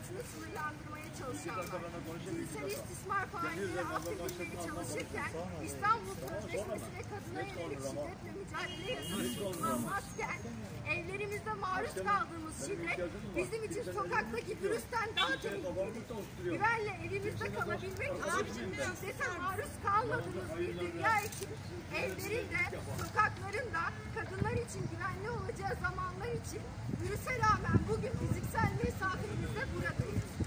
hayatını sınırlandırmaya çalışanlar, cinsel istismar failleri affedilmeye çalışırken İstanbul Sözleşmesi'ne kadına yönelik şiddetle mücadele yasası olmazken evlerimizde maruz kaldığımız şiddet bizim için sokaktaki virüsten daha tehlikeli. Güvenle evimizde kalabilmek için şiddete maruz kalmadığımız bir dünya için evlerinde, sokaklarında kadınlar için güvenli olacağı zamanlar için virüse rağmen bugün fiziksel mesafemizde buradayız.